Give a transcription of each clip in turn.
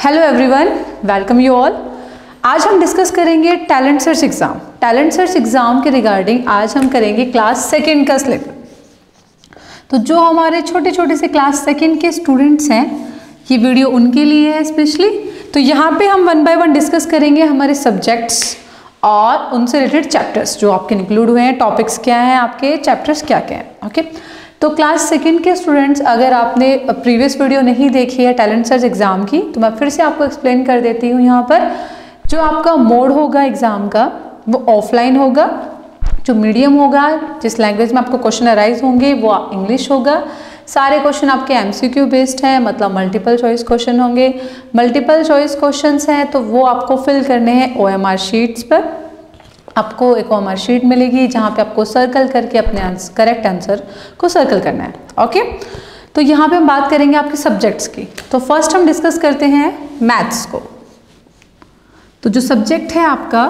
Hello everyone, welcome you all. आज हम discuss करेंगे talent search exam. Talent search exam के रिगार्डिंग आज हम करेंगे क्लास सेकंड का सिलेबस। तो जो हमारे छोटे छोटे से क्लास सेकंड के स्टूडेंट्स हैं, ये वीडियो उनके लिए है स्पेशली। तो यहाँ पे हम वन बाय वन डिस्कस करेंगे हमारे सब्जेक्ट्स और उनसे रिलेटेड चैप्टर्स जो आपके इंक्लूड हुए हैं, टॉपिक्स क्या हैं आपके, चैप्टर्स क्या क्या हैं। ओके, तो क्लास सेकंड के स्टूडेंट्स, अगर आपने प्रीवियस वीडियो नहीं देखी है टैलेंट सर्च एग्ज़ाम की, तो मैं फिर से आपको एक्सप्लेन कर देती हूँ। यहाँ पर जो आपका मोड होगा एग्ज़ाम का वो ऑफलाइन होगा, जो मीडियम होगा, जिस लैंग्वेज में आपको क्वेश्चन अराइज होंगे वो इंग्लिश होगा। सारे क्वेश्चन आपके एमसीक्यू बेस्ड हैं, मतलब मल्टीपल चॉइस क्वेश्चन होंगे। मल्टीपल चॉइस क्वेश्चंस हैं तो वो आपको फिल करने हैं ओएमआर शीट्स पर। आपको एक ओएमआर शीट मिलेगी जहाँ पे आपको सर्कल करके अपने करेक्ट आंसर को सर्कल करना है। ओके, तो यहाँ पे हम बात करेंगे आपके सब्जेक्ट्स की। तो फर्स्ट हम डिस्कस करते हैं मैथ्स को। तो जो सब्जेक्ट है आपका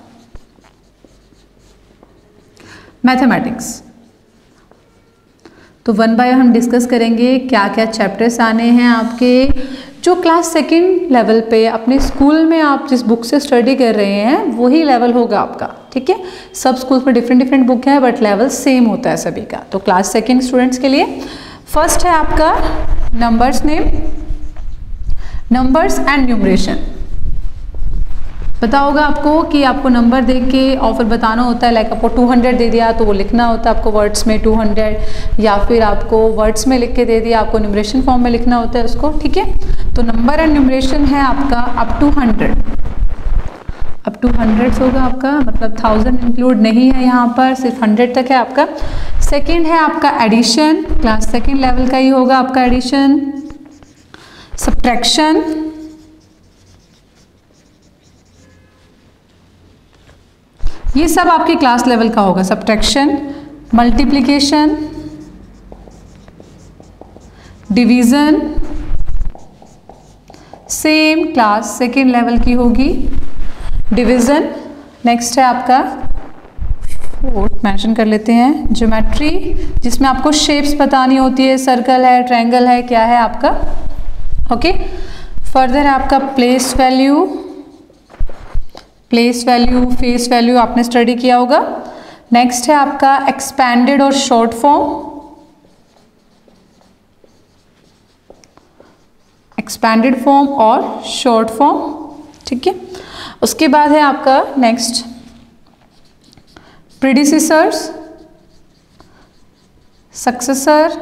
मैथमेटिक्स, तो वन बाय हम डिस्कस करेंगे क्या क्या चैप्टर्स आने हैं आपके। जो क्लास सेकंड लेवल पे अपने स्कूल में आप जिस बुक से स्टडी कर रहे हैं वही लेवल होगा आपका, ठीक है। सब स्कूल्स में डिफरेंट डिफरेंट बुक है बट लेवल सेम होता है सभी का। तो क्लास सेकंड स्टूडेंट्स के लिए फर्स्ट है आपका numbers name, numbers and numeration. पता होगा आपको कि आपको नंबर देख के और फिर बताना होता है, लाइक आपको 200 दे दिया तो वो लिखना होता है आपको वर्ड्स में 200, या फिर आपको वर्ड्स में लिख के दे दिया, आपको न्यूमरेशन फॉर्म में लिखना होता है उसको, ठीक है। तो नंबर एंड न्यूमरेशन है आपका अप टू 100, अप टू 100 होगा आपका, मतलब 1000 इंक्लूड नहीं है यहाँ पर, सिर्फ 100 तक है आपका। सेकेंड है आपका एडिशन, क्लास सेकेंड लेवल का ही होगा आपका एडिशन। सब्ट्रैक्शन, ये सब आपकी क्लास लेवल का होगा। Subtraction, multiplication, division, same class second level की होगी। डिवीजन, नेक्स्ट है आपका फोर्थ मेंशन कर लेते हैं, ज्योमेट्री, जिसमें आपको शेप्स बतानी होती है, सर्कल है, ट्रायंगल है, क्या है आपका। ओके, फर्दर है आपका place value, place value, face value आपने स्टडी किया होगा। नेक्स्ट है आपका एक्सपैंडेड और शॉर्ट फॉर्म, एक्सपैंडेड फॉर्म और शॉर्ट फॉर्म, ठीक है। उसके बाद है आपका नेक्स्ट प्रीडिसेसर्स, सक्सेसर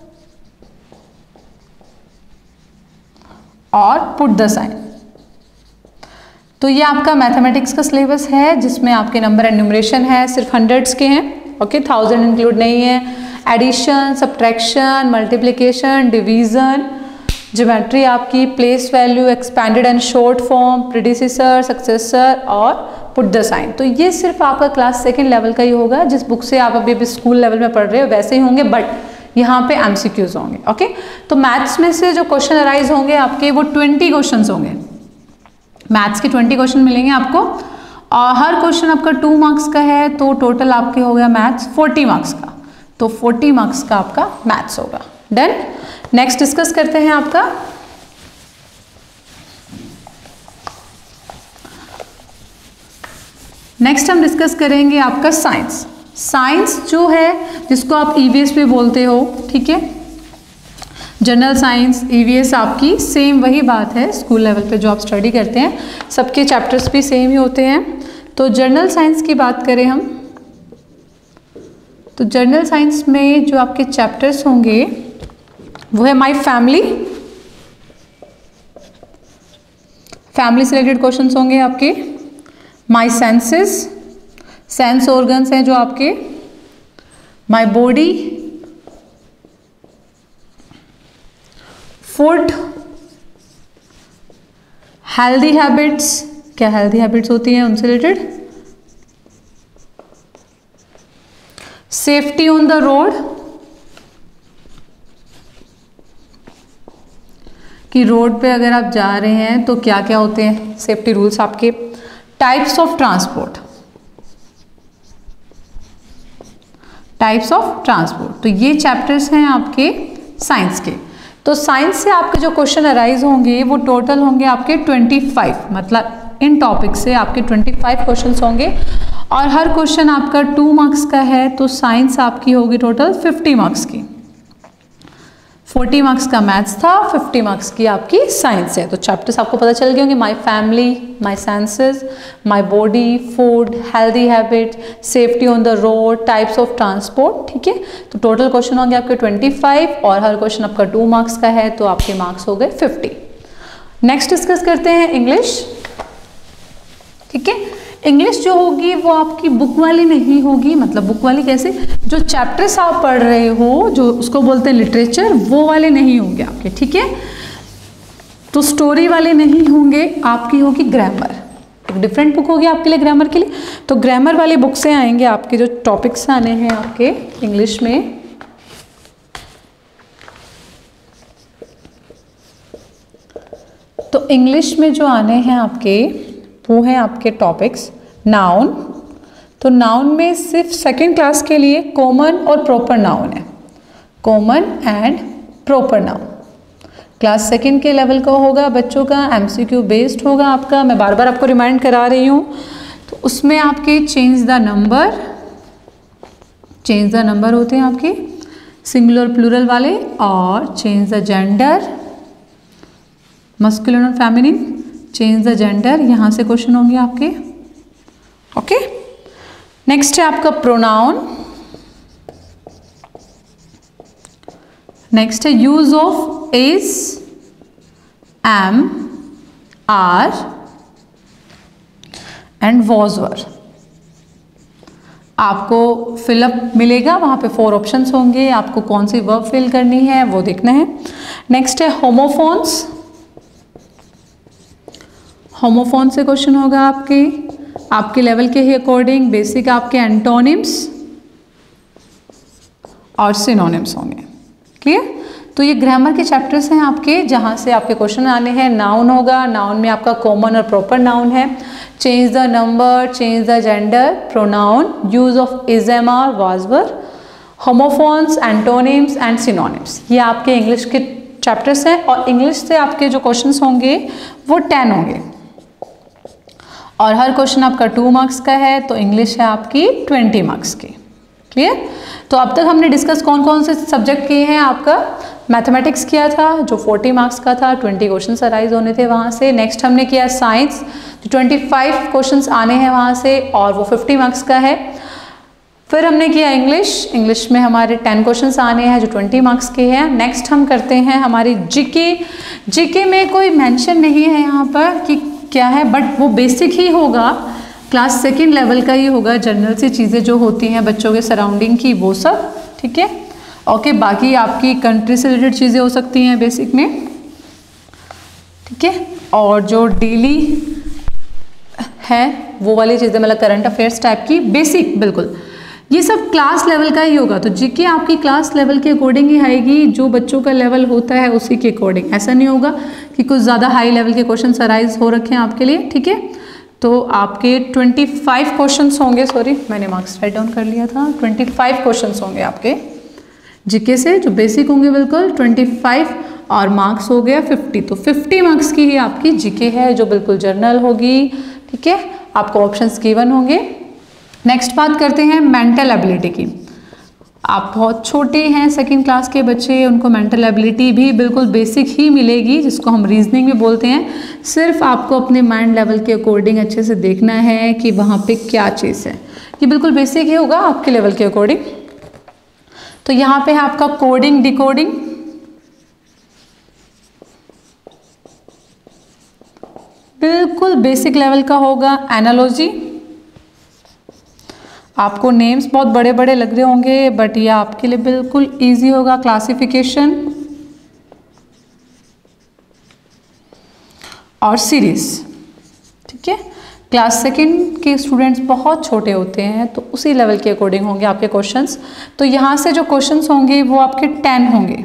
और पुट द साइन। तो ये आपका मैथमेटिक्स का सिलेबस है जिसमें आपके नंबर एंड न्यूमरेशन है, सिर्फ हंड्रेड्स के हैं। ओके, 1000 इंक्लूड नहीं है। Addition, subtraction, multiplication, division, geometry आपकी, place value, expanded and short form, predecessor, successor और पुट द साइन। तो ये सिर्फ आपका क्लास सेकेंड लेवल का ही होगा। जिस बुक से आप अभी स्कूल लेवल में पढ़ रहे हो वैसे ही होंगे, बट यहाँ पे एमसीक्यूज होंगे। ओके, तो मैथ्स में से जो क्वेश्चन अराइज होंगे आपके वो 20 क्वेश्चन होंगे। मैथ्स के 20 क्वेश्चन मिलेंगे आपको और हर क्वेश्चन आपका 2 मार्क्स का है, तो टोटल आपके हो गया मैथ्स 40 मार्क्स का। तो 40 मार्क्स का आपका मैथ्स होगा। डन। नेक्स्ट डिस्कस करते हैं आपका नेक्स्ट हम डिस्कस करेंगे आपका साइंस। साइंस जो है जिसको आप ईवीएस पे बोलते हो, ठीक है। जनरल साइंस, ईवीएस आपकी सेम वही बात है। स्कूल लेवल पे जो आप स्टडी करते हैं सबके चैप्टर्स भी सेम ही होते हैं। तो जनरल साइंस की बात करें हम, तो जनरल साइंस में जो आपके चैप्टर्स होंगे वो है माय फैमिली, फैमिली से रिलेटेड क्वेश्चंस होंगे आपके। माय सेंसेस, सेंस ऑर्गन्स हैं जो आपके। My body, food, healthy habits, क्या हेल्दी हैबिट्स होती हैं उनसे related. Safety on the road, कि रोड पे अगर आप जा रहे हैं तो क्या क्या होते हैं सेफ्टी रूल्स आपके। Types of transport, types of transport, तो ये चैप्टर्स हैं आपके साइंस के। तो साइंस से आपके जो क्वेश्चन अराइज होंगे वो टोटल होंगे आपके 25, मतलब इन टॉपिक से आपके 25 क्वेश्चन होंगे और हर क्वेश्चन आपका 2 मार्क्स का है। तो साइंस आपकी होगी टोटल 50 मार्क्स की। 40 मार्क्स का मैथ्स था, 50 मार्क्स की आपकी साइंस है। तो चैप्टर्स आपको पता चल गए होंगे, my family, my senses, my body, food, healthy habit, safety on the road, types of transport. ठीक है, तो टोटल क्वेश्चन होंगे आपके 25 और हर क्वेश्चन आपका 2 मार्क्स का है, तो आपके मार्क्स हो गए 50। नेक्स्ट डिस्कस करते हैं इंग्लिश। ठीक है, इंग्लिश जो होगी वो आपकी बुक वाली नहीं होगी, मतलब बुक वाली कैसे, जो चैप्टर्स आप पढ़ रहे हो जो उसको बोलते हैं लिटरेचर, वो वाले नहीं होंगे आपके। ठीक है, तो स्टोरी वाले नहीं होंगे, आपकी होगी ग्रामर। एक डिफरेंट बुक होगी आपके लिए ग्रामर के लिए। तो ग्रामर वाली बुक से आएंगे आपके जो टॉपिक्स आने हैं आपके इंग्लिश में। तो इंग्लिश में जो आने हैं आपके वो हैं आपके टॉपिक्स नाउन। तो नाउन में सिर्फ सेकंड क्लास के लिए कॉमन और प्रॉपर नाउन है, common and proper noun. Class second के लेवल का होगा बच्चों का, एमसीक्यू बेस्ड होगा आपका। मैं बार बार आपको रिमाइंड करा रही हूँ। तो उसमें आपके चेंज द नंबर होते हैं आपके सिंगुलर प्लूरल वाले, और चेंज द जेंडर, मस्कुलिन और फेमिनिन, चेंज द जेंडर, यहाँ से क्वेश्चन होंगे आपके। ओके, नेक्स्ट है आपका प्रोनाउन। नेक्स्ट है use of is, am, are and was were. आपको फिलअप मिलेगा, वहां पे 4 ऑप्शंस होंगे, आपको कौन सी वर्ब फिल करनी है वो देखना है। नेक्स्ट है होमोफोन्स। होमोफोन से क्वेश्चन होगा आपके लेवल के ही अकॉर्डिंग। बेसिक आपके एंटोनिम्स और सिनोनिम्स होंगे। क्लियर? तो ये ग्रामर के चैप्टर्स हैं आपके, जहाँ से आपके क्वेश्चन आने हैं। नाउन होगा, नाउन में आपका कॉमन और प्रॉपर नाउन है। Change the number, change the gender, pronoun, use of is, am, are, was, were, homophones, antonyms and synonyms. ये आपके इंग्लिश के चैप्टर्स हैं और इंग्लिश से आपके जो क्वेश्चंस होंगे वो 10 होंगे और हर क्वेश्चन आपका 2 मार्क्स का है। तो इंग्लिश है आपकी 20 मार्क्स की। क्लियर? तो अब तक हमने डिस्कस कौन कौन से सब्जेक्ट किए हैं। आपका मैथमेटिक्स किया था जो 40 मार्क्स का था, 20 क्वेश्चंस अराइज होने थे वहाँ से। नेक्स्ट हमने किया साइंस, जो 25 क्वेश्चंस आने हैं वहाँ से और वो 50 मार्क्स का है। फिर हमने किया इंग्लिश में हमारे 10 क्वेश्चंस आने हैं जो 20 मार्क्स के हैं। नेक्स्ट हम करते हैं हमारी जीके में कोई मेंशन नहीं है यहाँ पर कि क्या है, बट वो बेसिक ही होगा, क्लास सेकंड लेवल का ही होगा। जनरल सी चीज़ें जो होती हैं बच्चों के सराउंडिंग की वो सब। ठीक है, ओके। बाकी आपकी कंट्री से रिलेटेड चीज़ें हो सकती हैं बेसिक में। ठीक है, और जो डेली है वो वाली चीज़ें, मतलब करंट अफेयर्स टाइप की बेसिक, बिल्कुल ये सब क्लास लेवल का ही होगा। तो जीके आपकी क्लास लेवल के अकॉर्डिंग ही आएगी, जो बच्चों का लेवल होता है उसी के अकॉर्डिंग। ऐसा नहीं होगा कि कुछ ज़्यादा हाई लेवल के क्वेश्चन अराइज हो रखे हैं आपके लिए। ठीक है, तो आपके 25 क्वेश्चंस होंगे, सॉरी मैंने मार्क्स राइट डाउन कर लिया था। 25 क्वेश्चंस होंगे आपके जीके से जो बेसिक होंगे बिल्कुल 25 और मार्क्स हो गया 50। तो 50 मार्क्स की ही आपकी जीके है जो बिल्कुल जर्नल होगी। ठीक है, आपको ऑप्शंस गिवन होंगे। नेक्स्ट बात करते हैं मेंटल एबिलिटी की। आप बहुत छोटे हैं, सेकंड क्लास के बच्चे, उनको मेंटल एबिलिटी भी बिल्कुल बेसिक ही मिलेगी, जिसको हम रीजनिंग भी बोलते हैं। सिर्फ आपको अपने माइंड लेवल के अकॉर्डिंग अच्छे से देखना है कि वहाँ पे क्या चीज़ है। ये बिल्कुल बेसिक ही होगा आपके लेवल के अकॉर्डिंग। तो यहाँ पे है आपका कोडिंग, डिकोडिंग, बिल्कुल बेसिक लेवल का होगा। एनालॉजी, आपको नेम्स बहुत बड़े बड़े लग रहे होंगे बट ये आपके लिए बिल्कुल इजी होगा। क्लासिफिकेशन और सीरीज। ठीक है, क्लास सेकंड के स्टूडेंट्स बहुत छोटे होते हैं तो उसी लेवल के अकॉर्डिंग होंगे आपके क्वेश्चंस। तो यहाँ से जो क्वेश्चंस होंगे वो आपके 10 होंगे,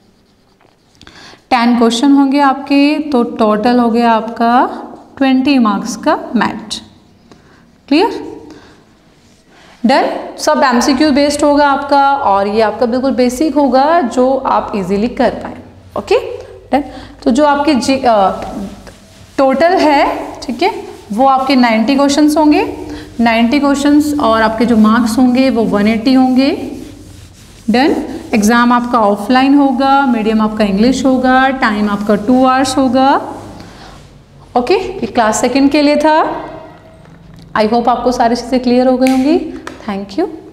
10 क्वेश्चन होंगे आपके। तो टोटल हो गया आपका 20 मार्क्स का मैथ। क्लियर? डन। सब एमसीक्यू बेस्ड होगा आपका और ये आपका बिल्कुल बेसिक होगा जो आप इजीली कर पाए। Okay done. तो जो आपके टोटल है, ठीक है, वो आपके 90 क्वेश्चंस होंगे, 90 क्वेश्चंस, और आपके जो मार्क्स होंगे वो 180 होंगे। डन। एग्ज़ाम आपका ऑफलाइन होगा, मीडियम आपका इंग्लिश होगा, टाइम आपका 2 आवर्स होगा। ओके, ये क्लास सेकंड के लिए था। आई होप आपको सारी चीज़ें क्लियर हो गई होंगी। Thank you.